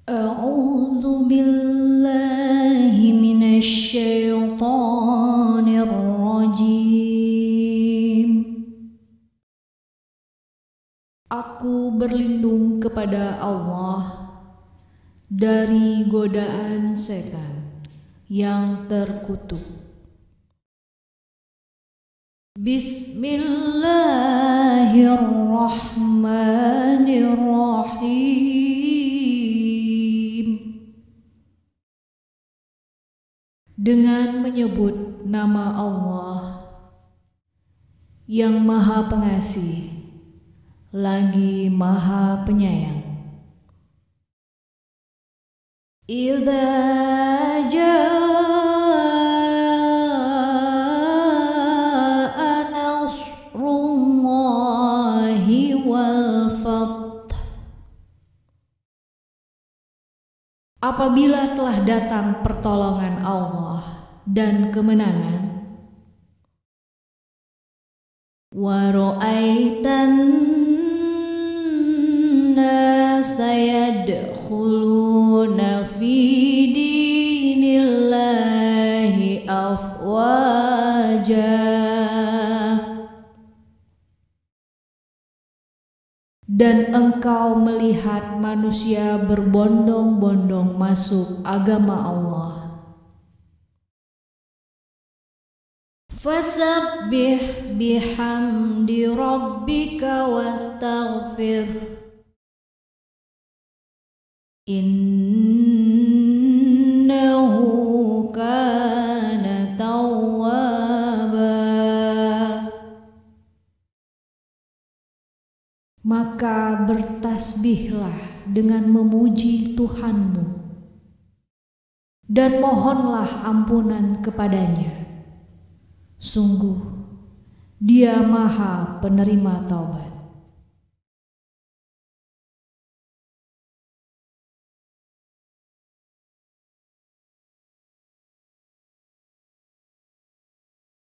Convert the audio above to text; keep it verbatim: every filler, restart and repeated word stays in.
A'udzu billahi minasy syaithanir rajim. Aku berlindung kepada Allah dari godaan setan yang terkutuk. Bismillahirrahmanirrahim. Dengan menyebut nama Allah yang Maha Pengasih lagi Maha Penyayang. Idza jaa nasrullahi wal fath. Apabila telah datang pertolongan Allah dan kemenangan, wa ra'aitan nasa yadkhuluna fi dinillahi afwaja. Dan engkau melihat manusia berbondong-bondong masuk agama Allah. Fasabbih bihamdi rabbika wastaghfir. Innahu kana tawwaba. Maka bertasbihlah dengan memuji Tuhanmu dan mohonlah ampunan kepadanya. Sungguh, Dia Maha Penerima Taubat.